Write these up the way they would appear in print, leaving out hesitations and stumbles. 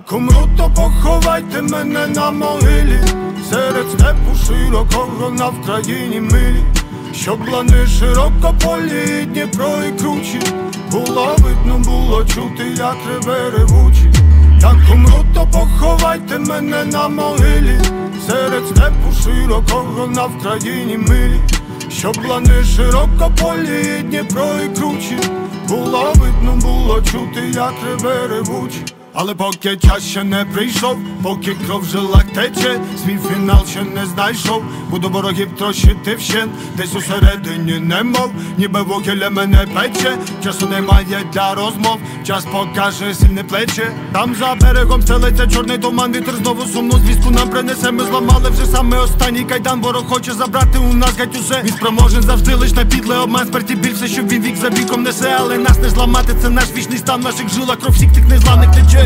Як умру, то поховайте мене на могилі, серед степу широкого на Вкраїні милі, щоб лани широкополі, Дніпро і кручі, було видно, було чути, як реве ревучі. Як умру, то поховайте мене на могилі, серед степу широкого на Вкраїні милі, щоб лани широкополі, Дніпро і кручі, було видно, було чути, як реве ревучі. Але поки час ще не прийшов, поки кров в жилах тече, свій фінал ще не знайшов, буду ворогів трощити вщент, десь усередині немов, ніби вугілля мене пече. Часу немає для розмов, час покаже сильне плече. Там за берегом стелиться чорний туман, вітер знову сумну звістку нам принесе. Ми зламали вже саме останній кайдан, ворог хоче забрати у нас геть усе. Він спроможен завжди лиш на підле обман, смерті більше, щоб він вік за віком несе. Але нас не зламати, це наш вічний стан, в наших жилах кров всіх тих незламних тече.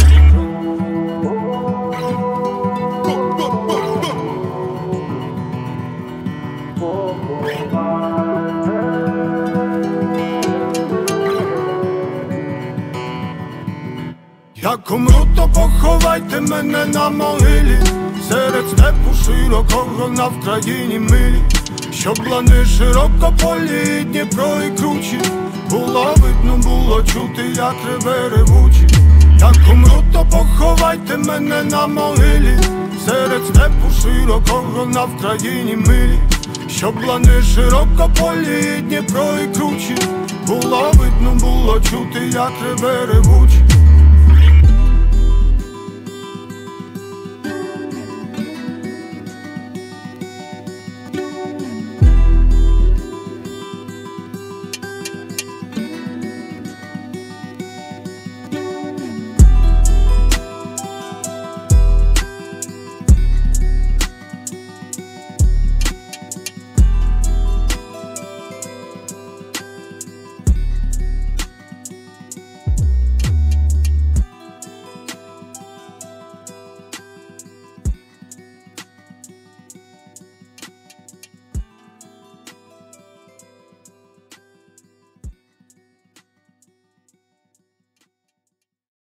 Як умру, то поховайте мене на могилі, серед степу широкого на Вкраїні милі, щоб лани широкополі, Дніпро і кручі, було видно, було чути, як реве ревучі. Як умру, то поховайте мене на могилі, серед степу широкого на Вкраїні милі, щоб лани широкополі, Дніпро і кручі, було видно, було чути, як реве ревучі.